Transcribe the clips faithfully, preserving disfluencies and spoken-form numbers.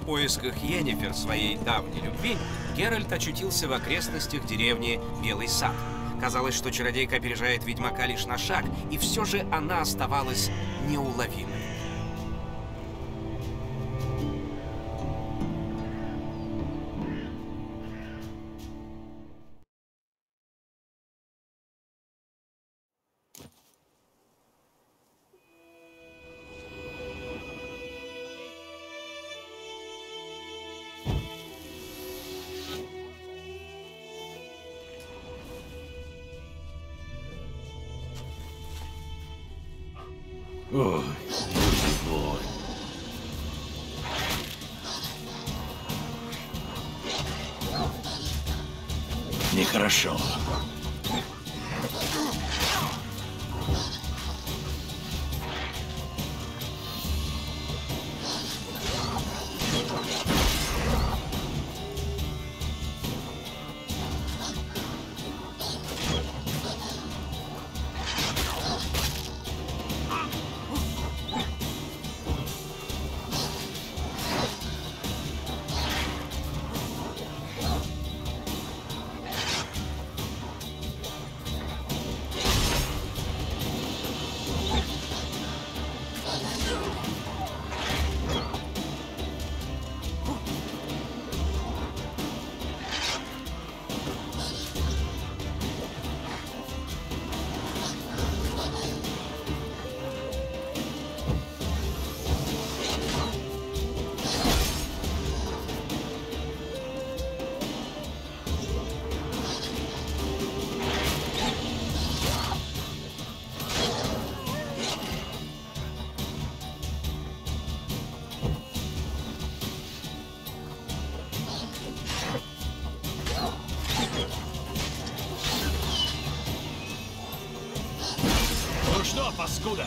поисках Йеннифер, своей давней любви, Геральт очутился в окрестностях деревни Белый Сад. Казалось, что чародейка опережает ведьмака лишь на шаг, и все же она оставалась неуловимой. Ой, боже. Нехорошо. Ну что, паскуда?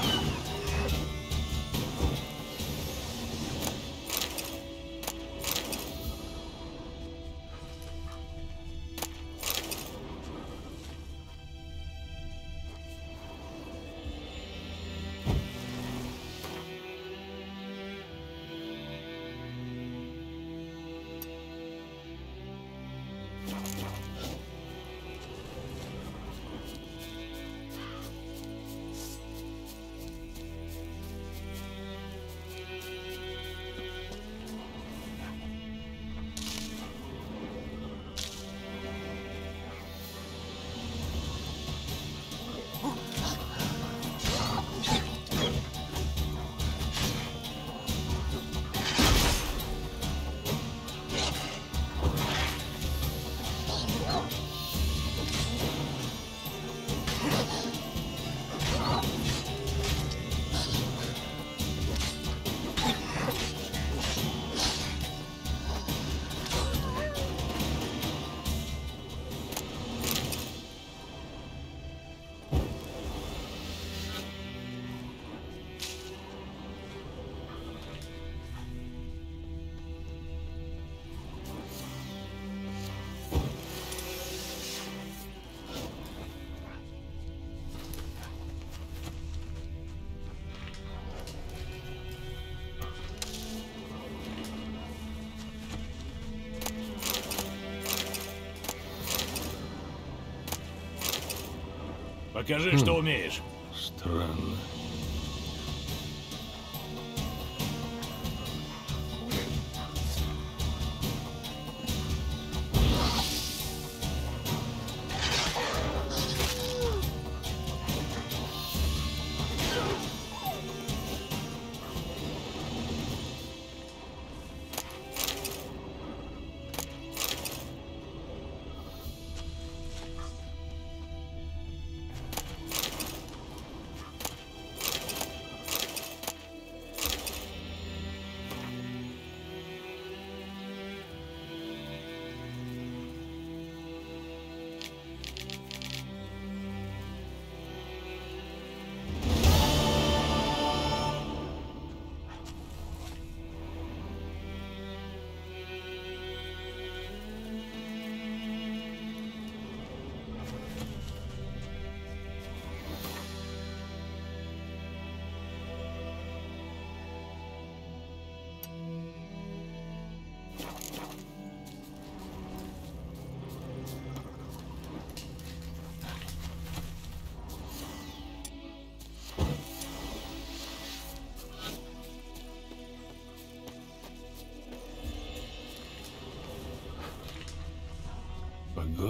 Покажи, что умеешь. Странно.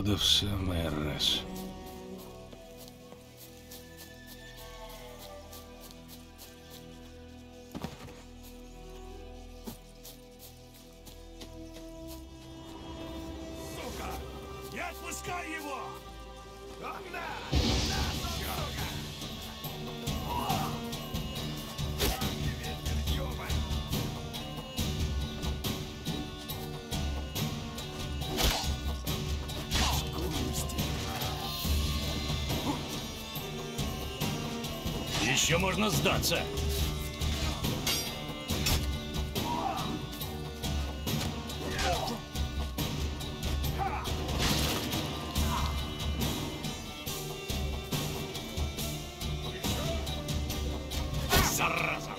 Погода в самый раз. Сука! Не отпускай его! Еще можно сдаться. Зараза!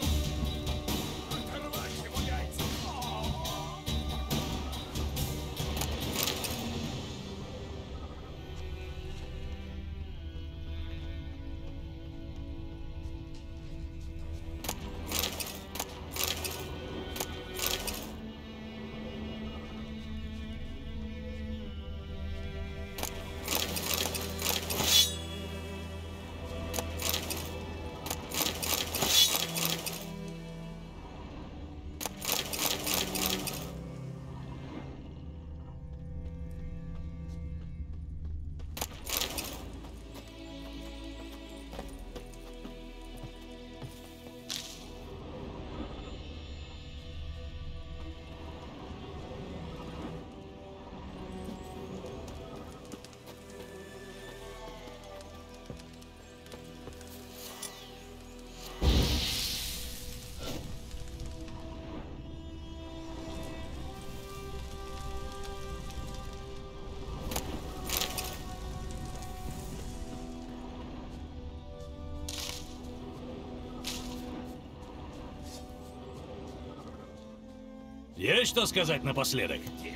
Есть что сказать напоследок?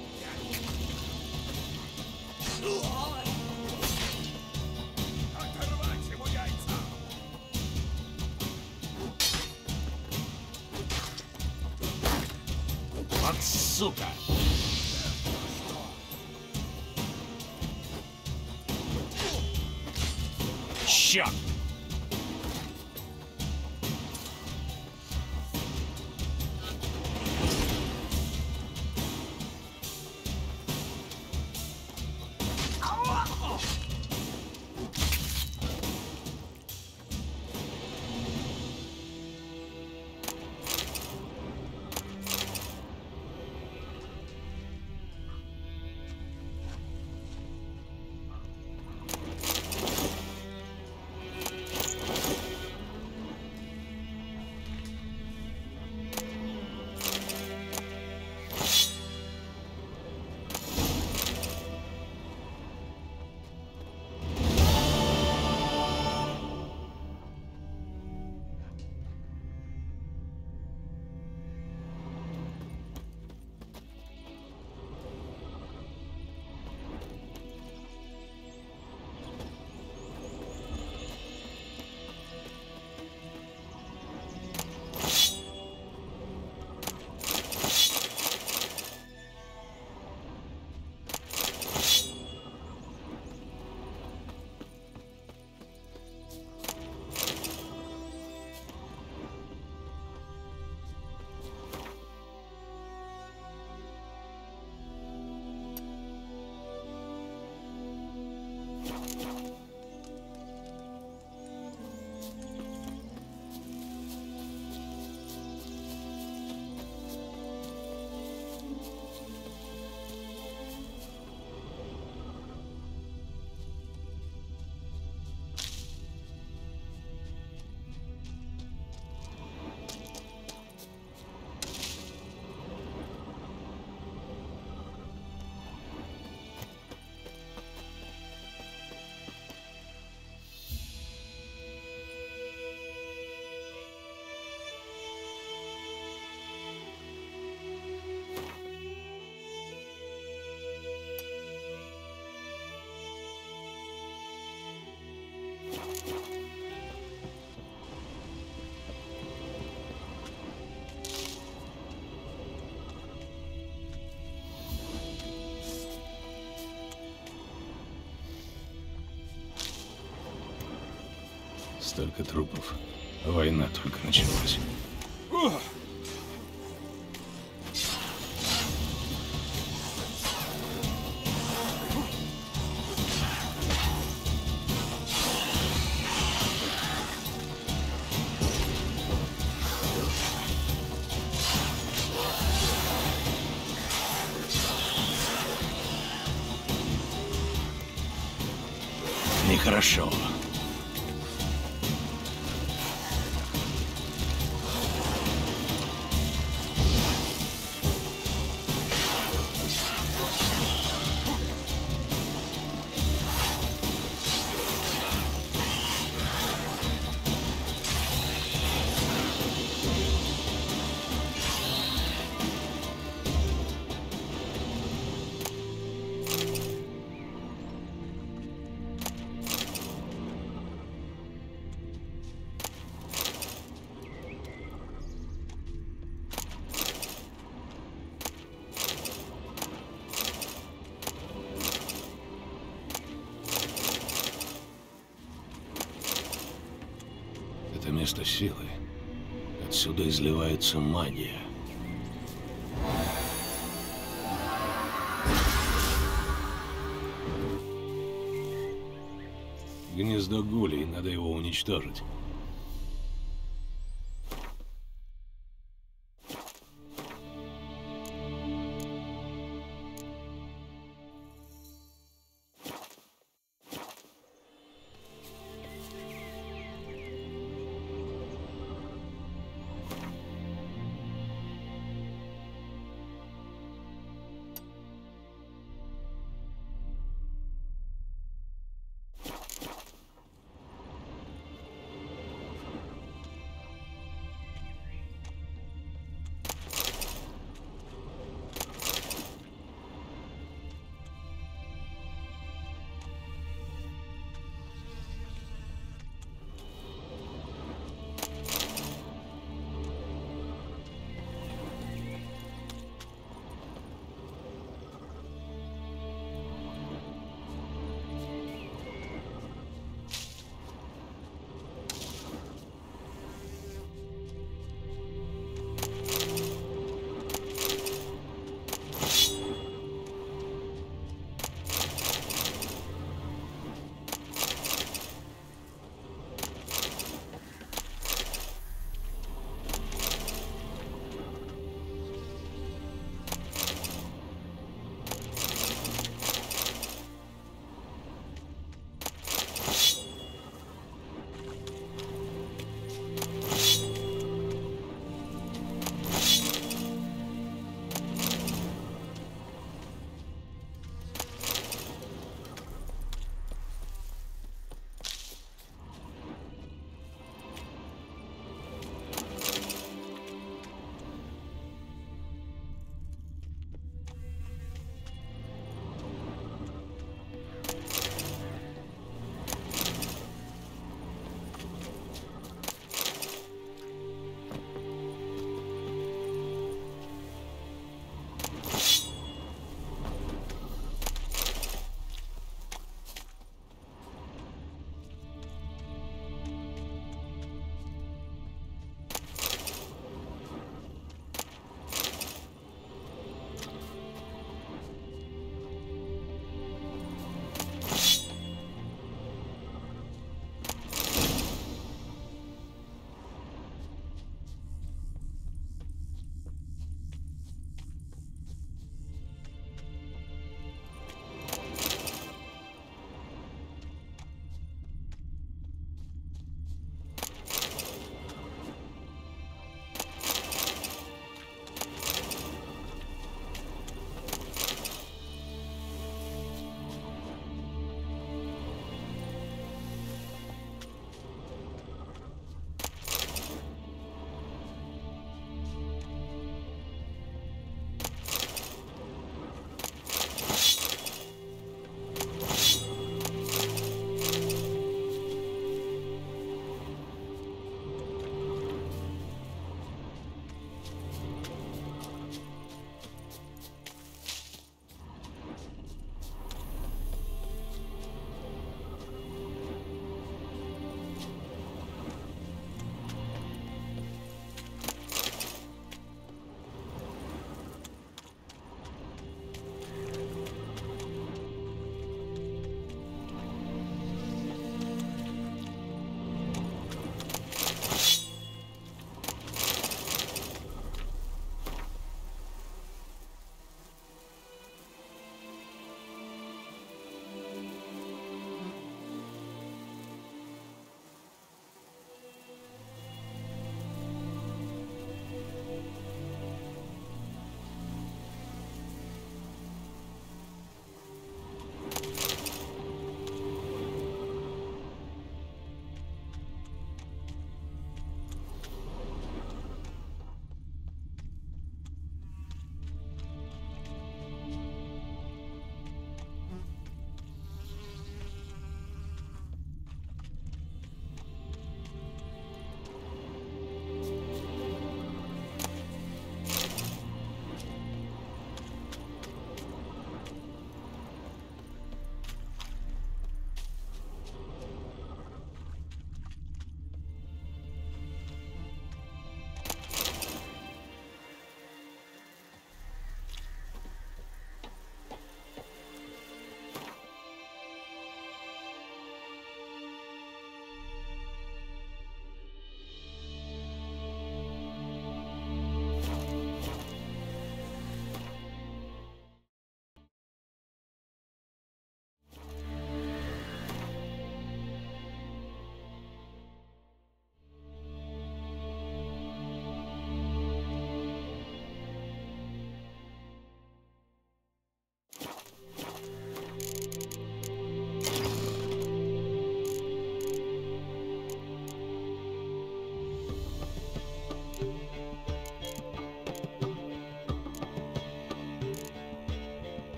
Оторвать ему яйца! Вот сука! Черт! Столько трупов. Война только началась. Нехорошо. Это место силы. Отсюда изливается магия. Гнездо гулей, надо его уничтожить.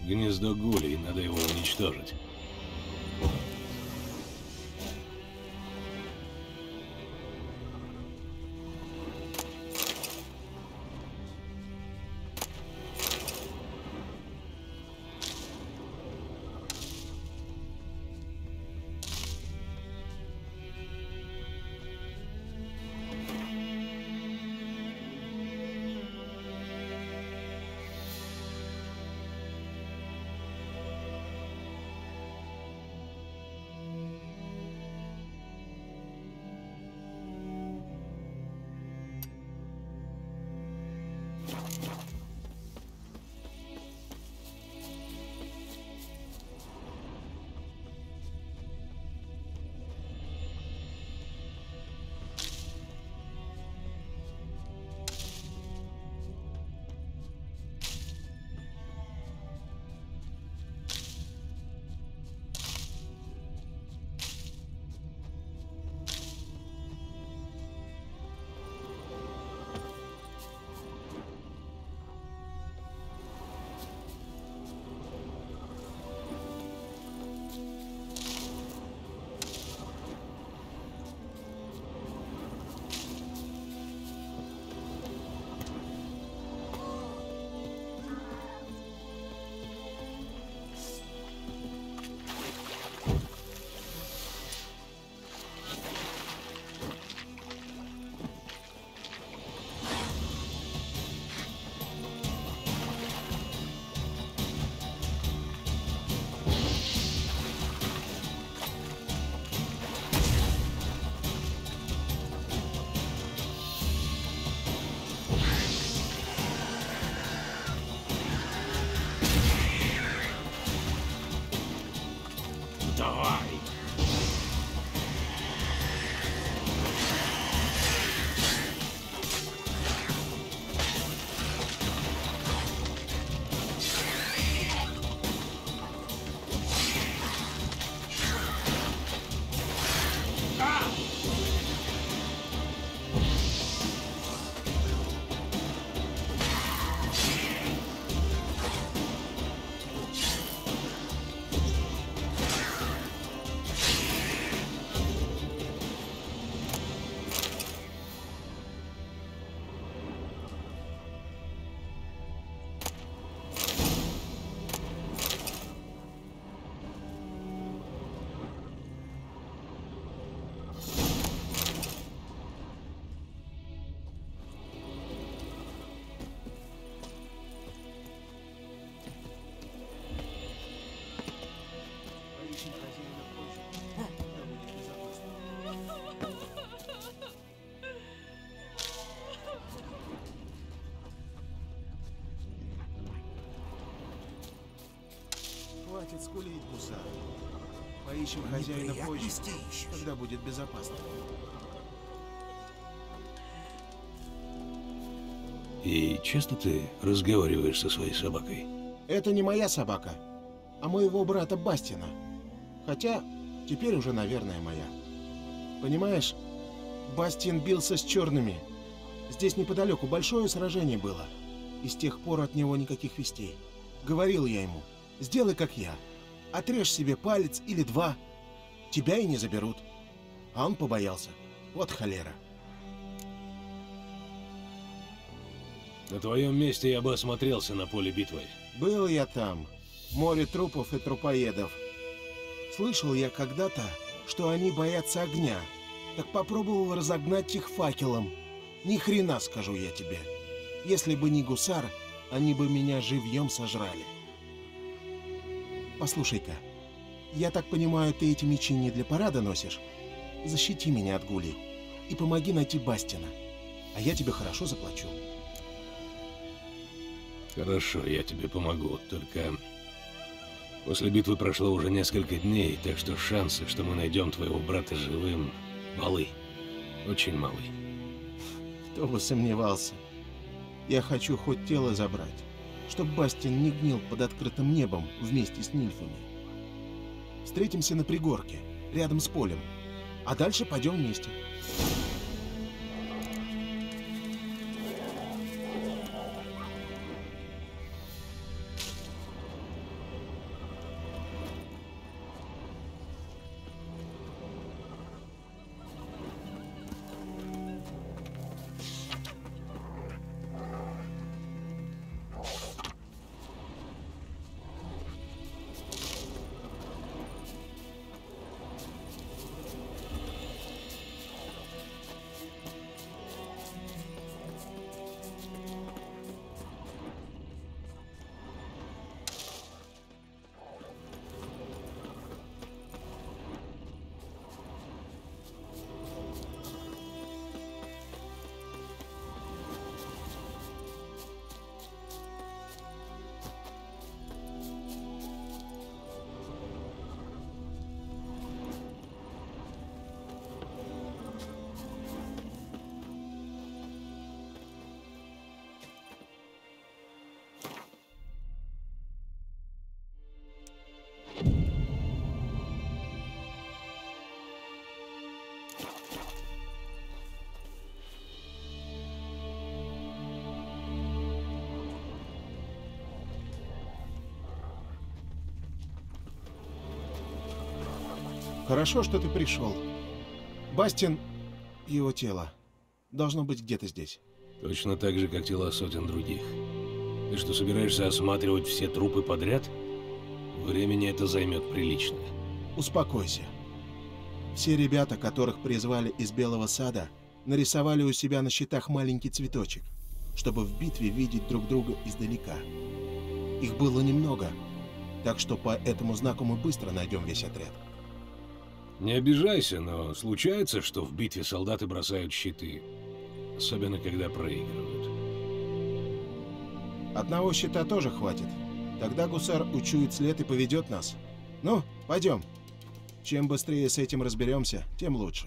Гнездо гулей, надо его уничтожить. Давай! Хватит скулить, гусар. Поищем хозяина позже, когда будет безопасно. И часто ты разговариваешь со своей собакой? Это не моя собака, а моего брата Бастина. Хотя, теперь уже, наверное, моя. Понимаешь, Бастин бился с черными. Здесь неподалеку большое сражение было. И с тех пор от него никаких вестей. Говорил я ему, сделай как я. Отрежь себе палец или два. Тебя и не заберут. А он побоялся. Вот холера. На твоем месте я бы осмотрелся на поле битвы. Был я там. Море трупов и трупоедов. Слышал я когда-то, что они боятся огня. Так попробовал разогнать их факелом. Ни хрена, скажу я тебе. Если бы не гусар, они бы меня живьем сожрали. Послушай-ка, я так понимаю, ты эти мечи не для парада носишь? Защити меня от гулей и помоги найти Бастина, а я тебе хорошо заплачу. Хорошо, я тебе помогу, только после битвы прошло уже несколько дней, так что шансы, что мы найдем твоего брата живым, малы, очень малы. Кто бы сомневался. Я хочу хоть тело забрать, чтобы Бастин не гнил под открытым небом вместе с нильфами. Встретимся на пригорке, рядом с полем, а дальше пойдем вместе. Хорошо, что ты пришел. Бастин и его тело должно быть где-то здесь. Точно так же, как тела сотен других. Ты что, собираешься осматривать все трупы подряд? Времени это займет прилично. Успокойся. Все ребята, которых призвали из Белого Сада, нарисовали у себя на щитах маленький цветочек, чтобы в битве видеть друг друга издалека. Их было немного, так что по этому знаку мы быстро найдем весь отряд. Не обижайся, но случается, что в битве солдаты бросают щиты. Особенно, когда проигрывают. Одного щита тоже хватит. Тогда гусар учует след и поведет нас. Ну, пойдем. Чем быстрее с этим разберемся, тем лучше.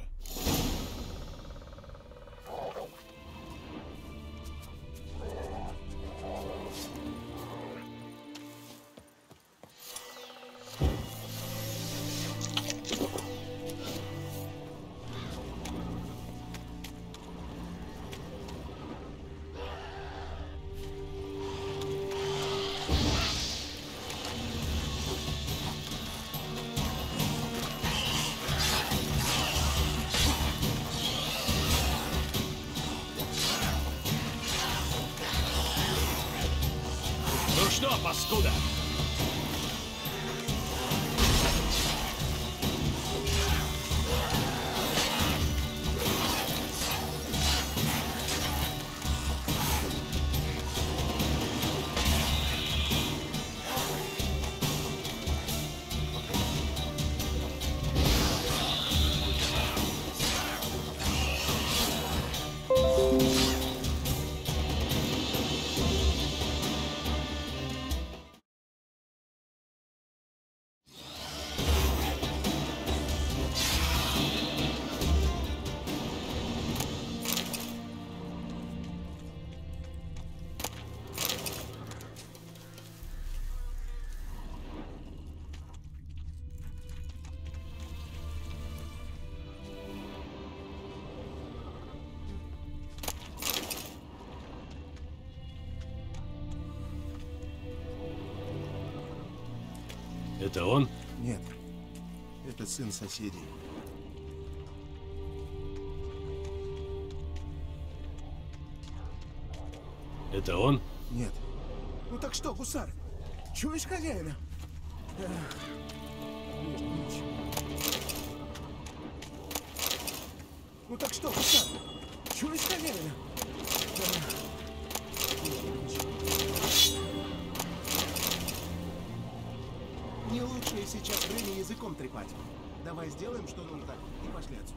Ну что, паскуда? Это он? Нет, это сын соседей. Это он? Нет. Ну так что, гусар? Чуешь хозяина? Эх, прежде ничего. Ну так что, гусар? Чуешь хозяина? Эх, прежде ничего. Не лучшее сейчас время языком трепать. Давай сделаем, что нужно, и пошли отсюда.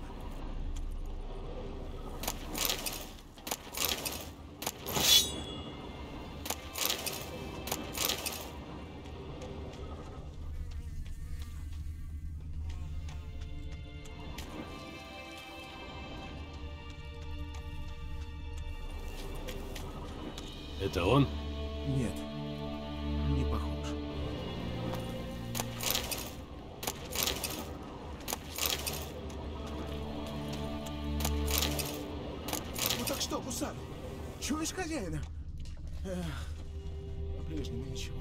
Это он? Нет, не похож. Ну так что, гусар? Чуешь хозяина? Эх, по-прежнему ничего.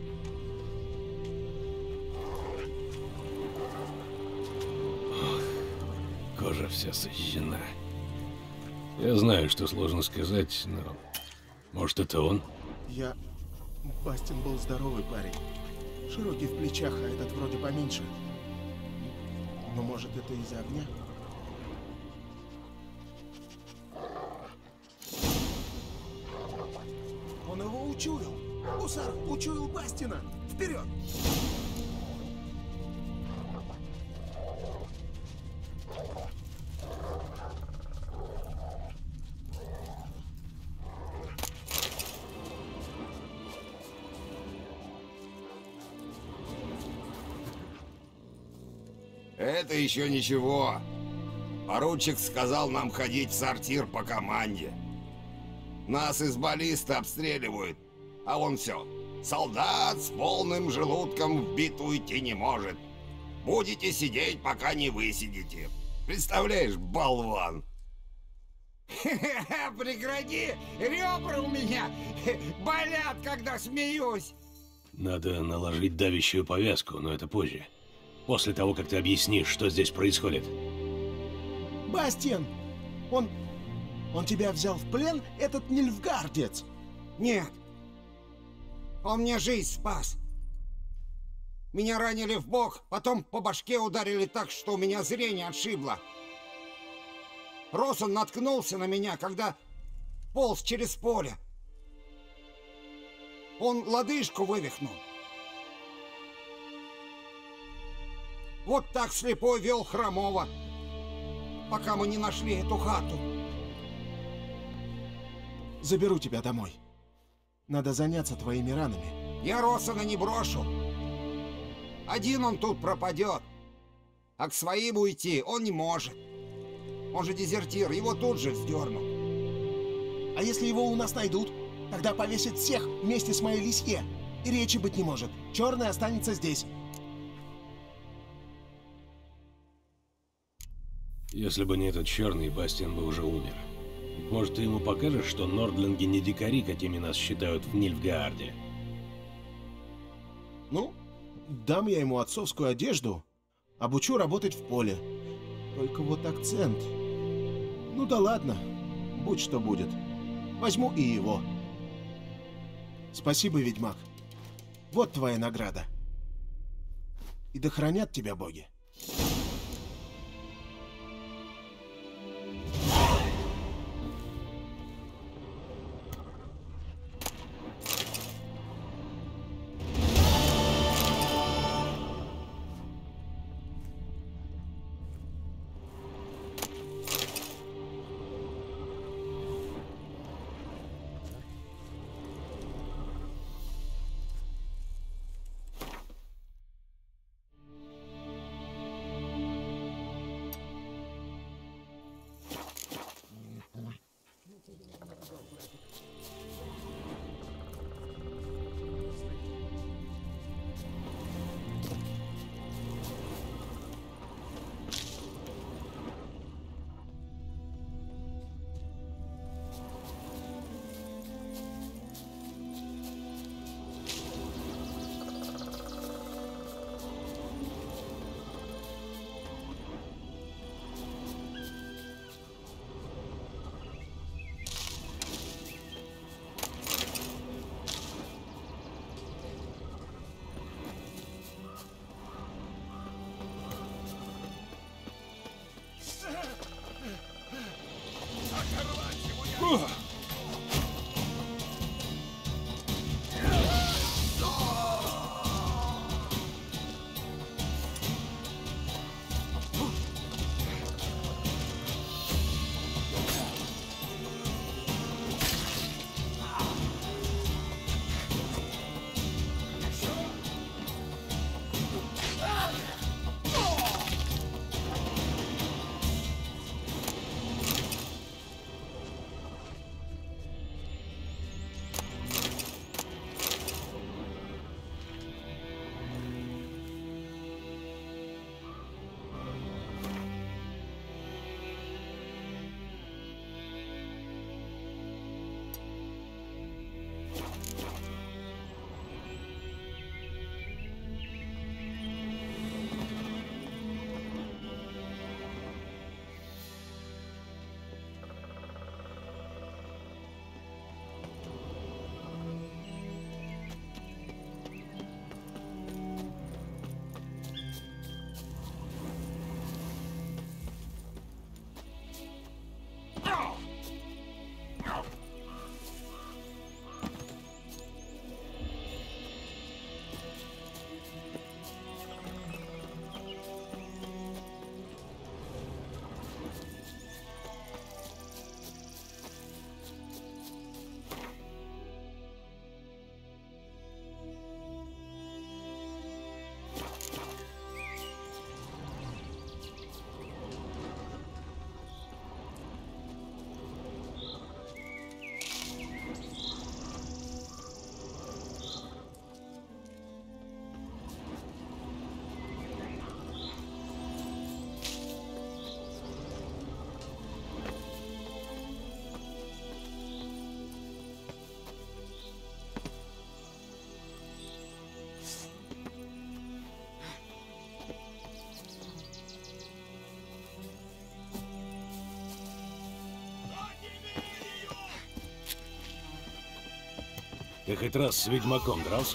Кожа вся сожжена. Я знаю, что сложно сказать, но... Может, это он? Я... Бастин был здоровый парень. Широкий в плечах, а этот вроде поменьше. Но может, это из-за огня? Он его учуял. Гусар учуял Бастина. Вперед! Это еще ничего. Поручик сказал нам ходить в сортир по команде. Нас из баллиста обстреливают, а он все. Солдат с полным желудком в битву идти не может. Будете сидеть, пока не высидите. Представляешь, болван? Прекрати! Ребра у меня болят, когда смеюсь! Надо наложить давящую повязку, но это позже. после того, как ты объяснишь, что здесь происходит. Бастиан! Он... Он тебя взял в плен, этот нильфгардец? Нет. Он мне жизнь спас. Меня ранили в бок, потом по башке ударили так, что у меня зрение отшибло. Росон наткнулся на меня, когда полз через поле. Он лодыжку вывихнул. Вот так слепой вел Хромова, пока мы не нашли эту хату. Заберу тебя домой. Надо заняться твоими ранами. Я Росона не брошу. Один он тут пропадет. А к своим уйти он не может. Он же дезертир, его тут же вздернут. А если его у нас найдут, тогда повесят всех вместе с моей лисье. И речи быть не может. Черный останется здесь. Если бы не этот черный, Бастиан бы уже умер. Может, ты ему покажешь, что нордлинги не дикари, какими нас считают в Нильфгаарде? Ну, дам я ему отцовскую одежду, обучу работать в поле. Только вот акцент... Ну да ладно, будь что будет. Возьму и его. Спасибо, ведьмак. Вот твоя награда. И да хранят тебя боги. Ты хоть раз с ведьмаком дрался?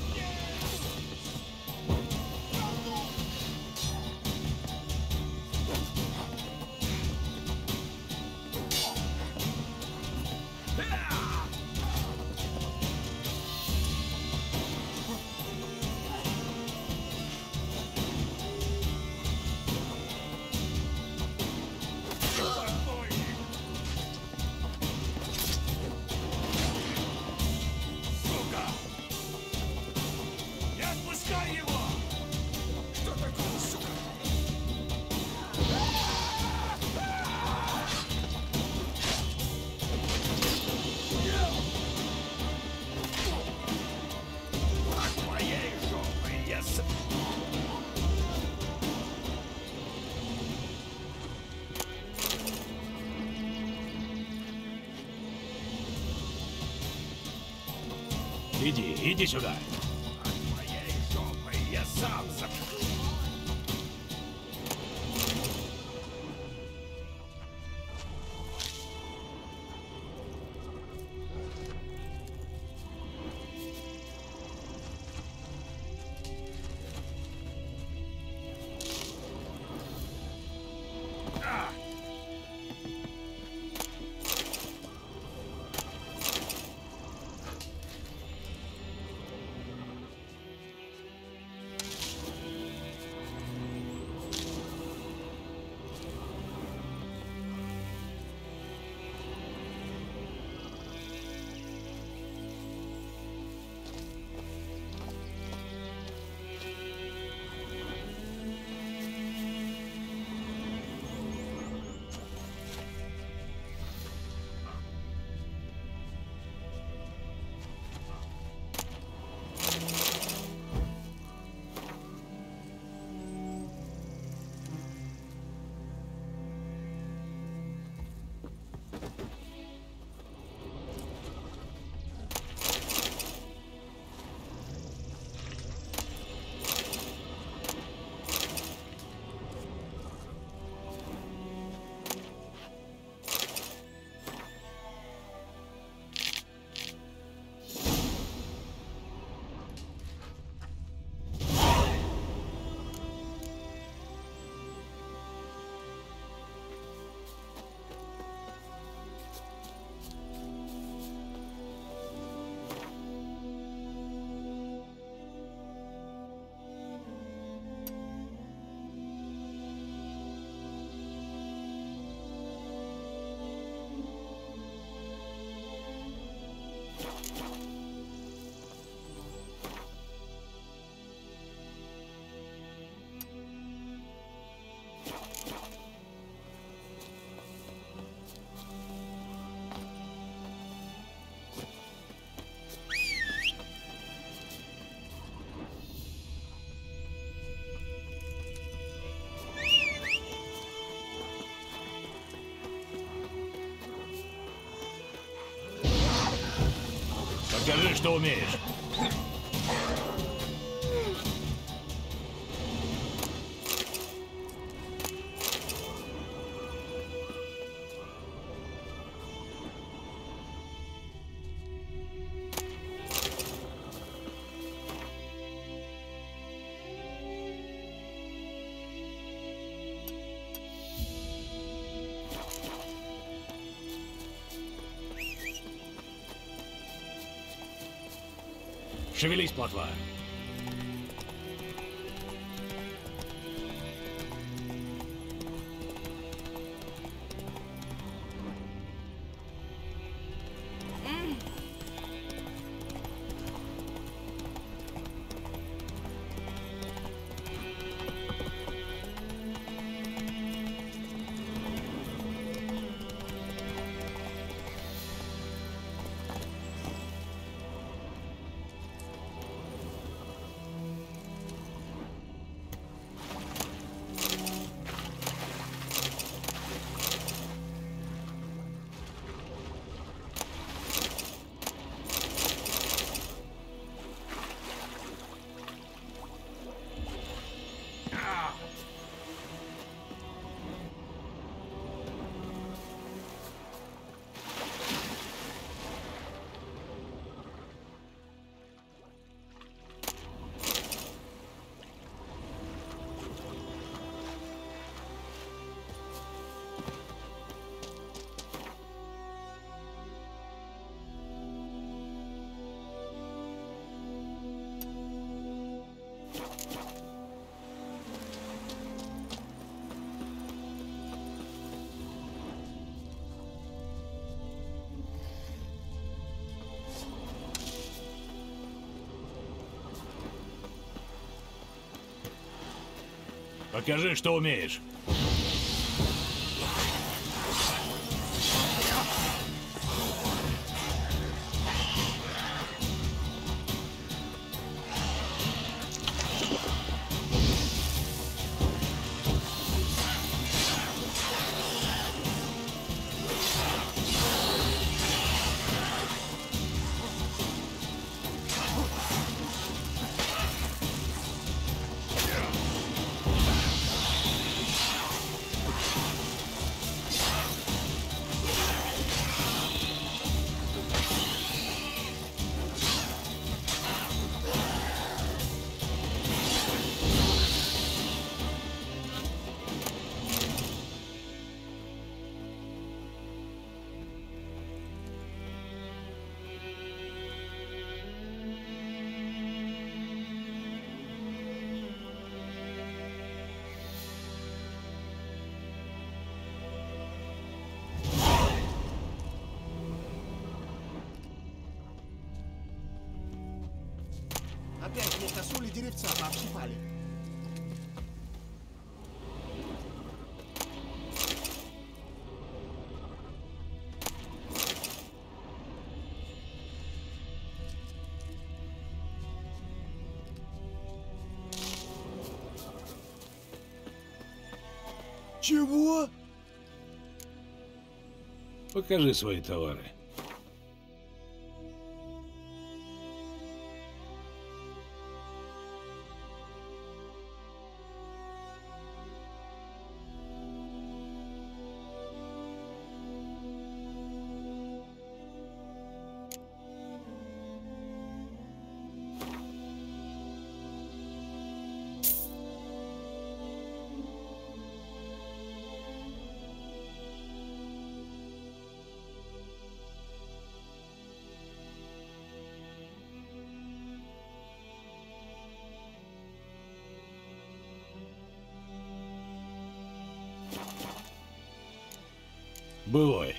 Иди, иди сюда. От моей жопы я сам за... Покажи, что умеешь. Шевелись, плотва. Покажи, что умеешь. Опять мне косули деревца пообщипали. Чего? Покажи свои товары. Бывай.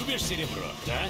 любишь серебро, да?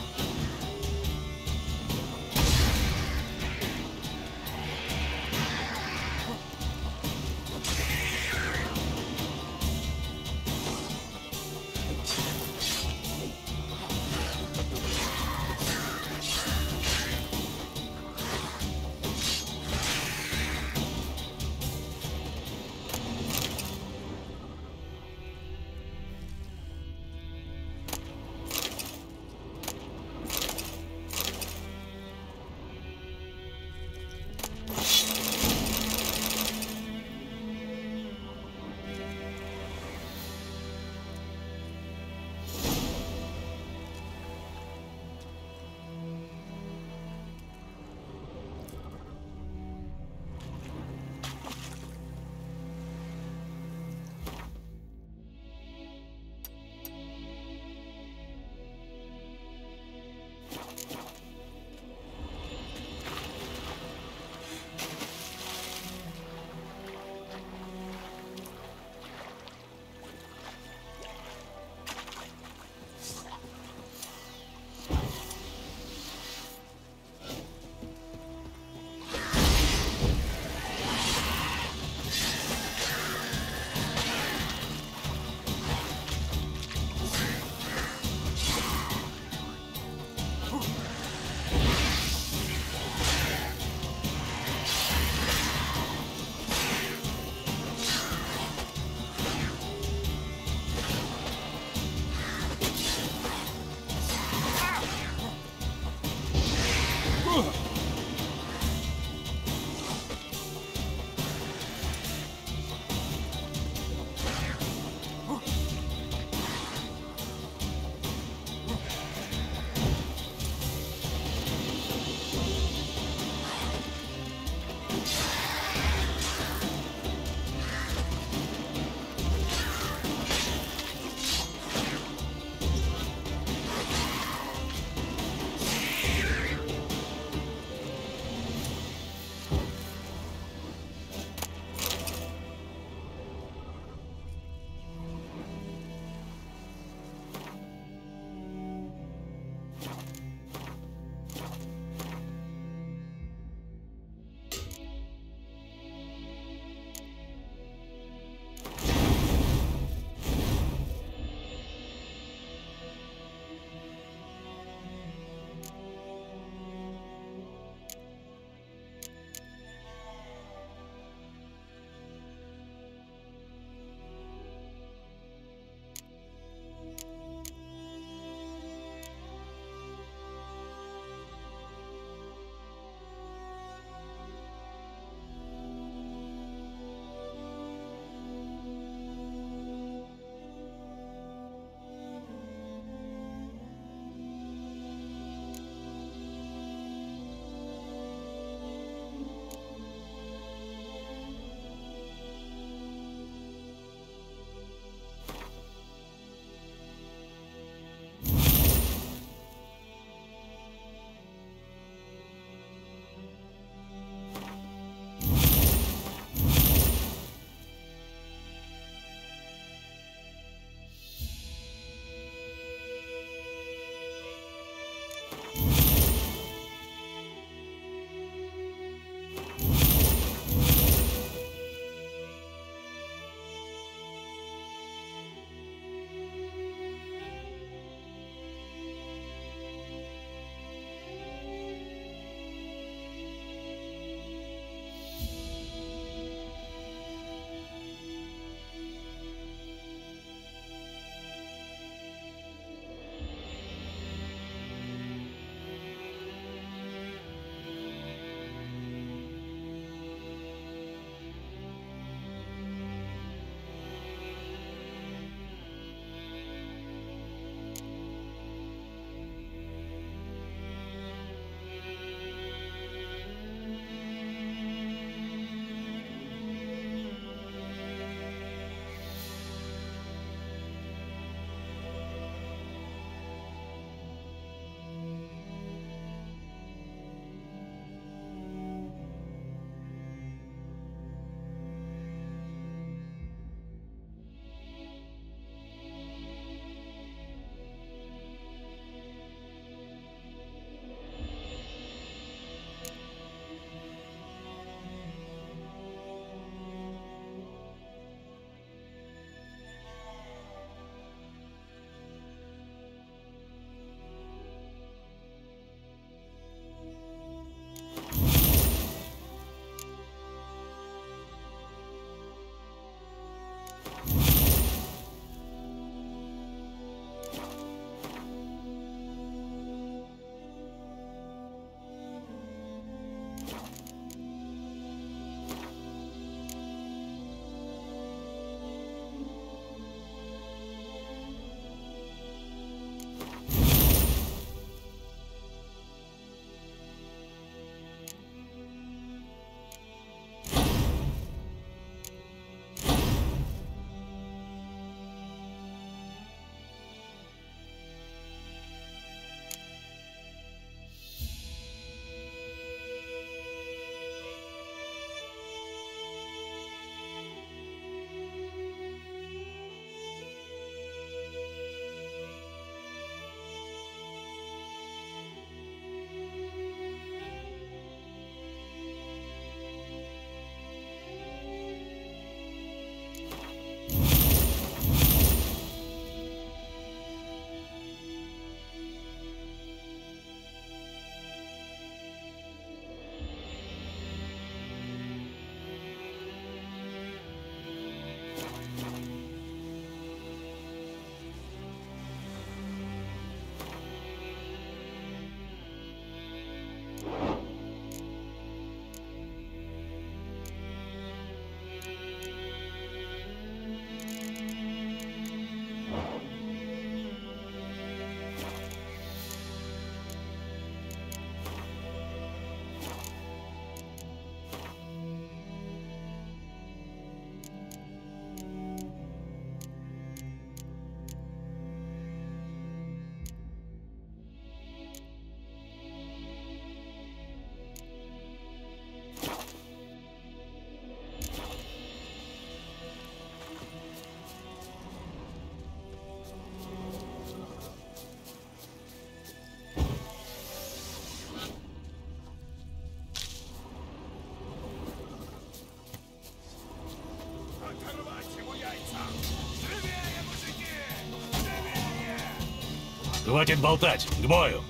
Хватит болтать! К бою!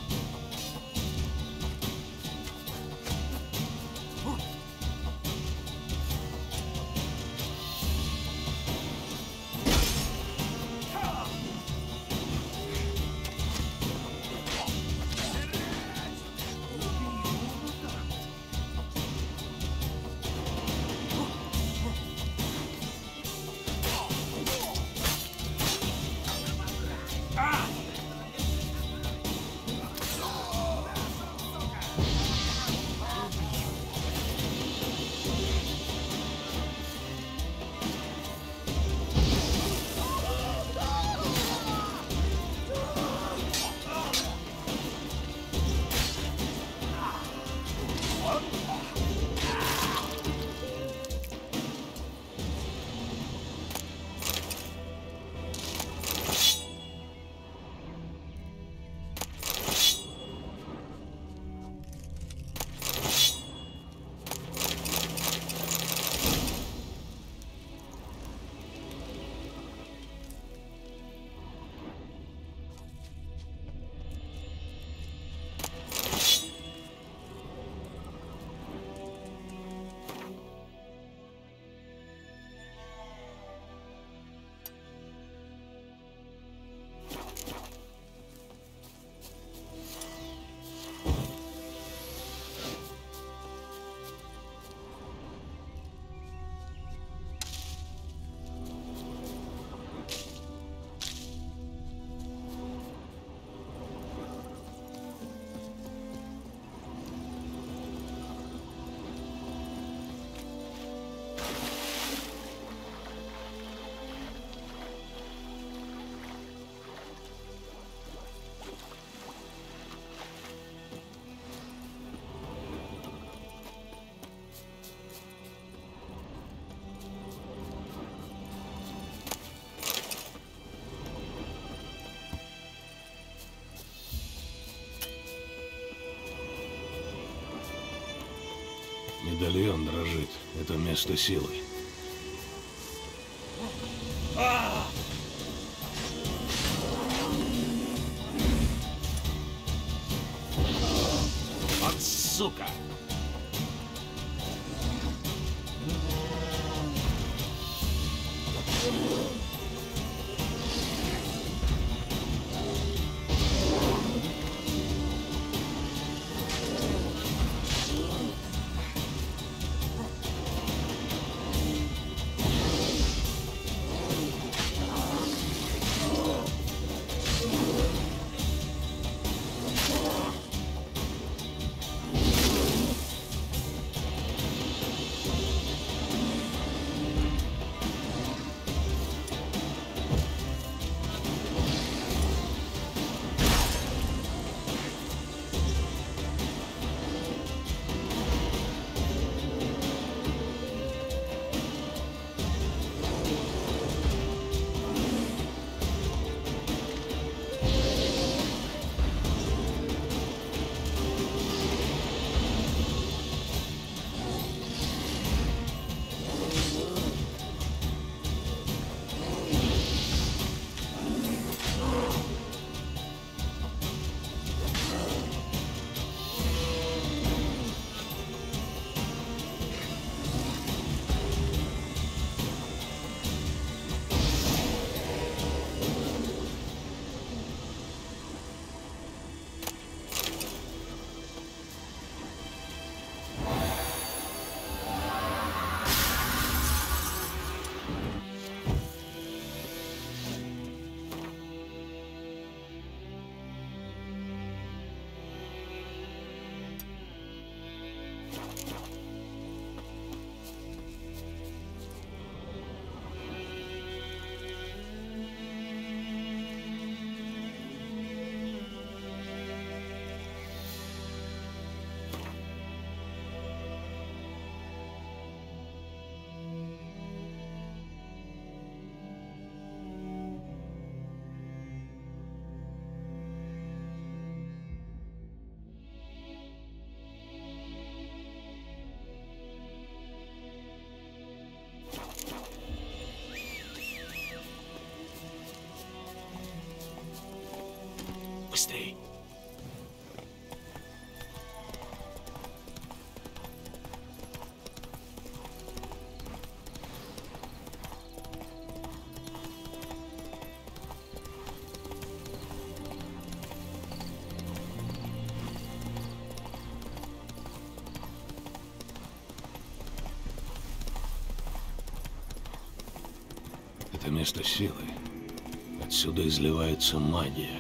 Медальон дрожит. Это место силы. Вот сука! быстрей. Это место силы. Отсюда изливается магия.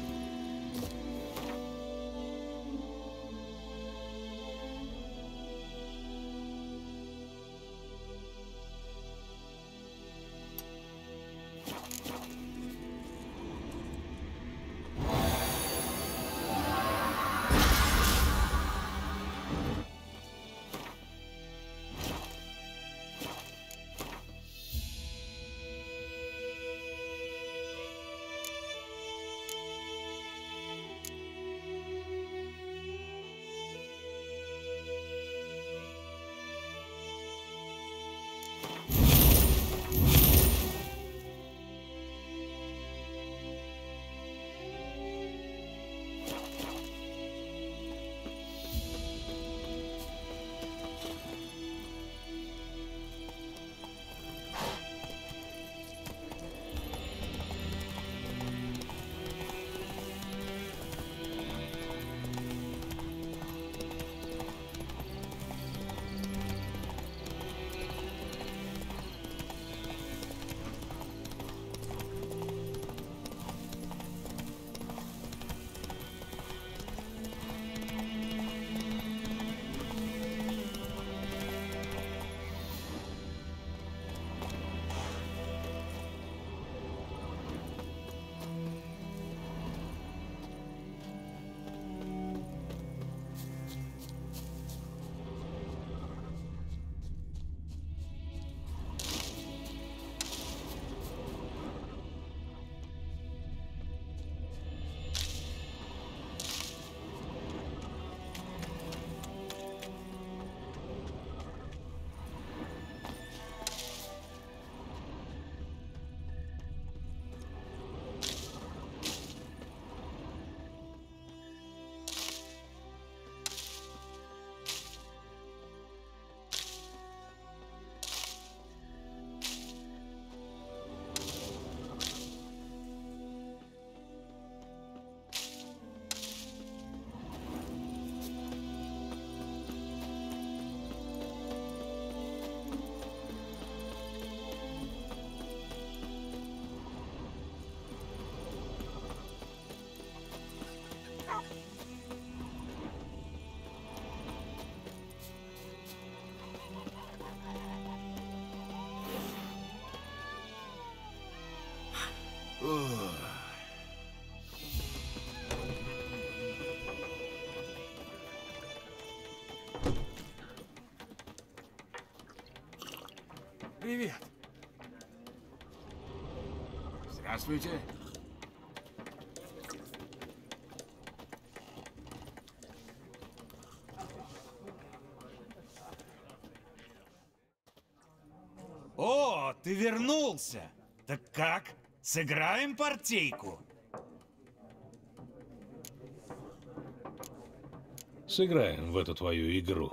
Привет. Здравствуйте. О, ты вернулся. Так как? Сыграем партийку? Сыграем в эту твою игру.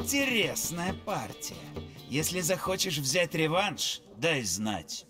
Интересная партия. Если захочешь взять реванш, дай знать.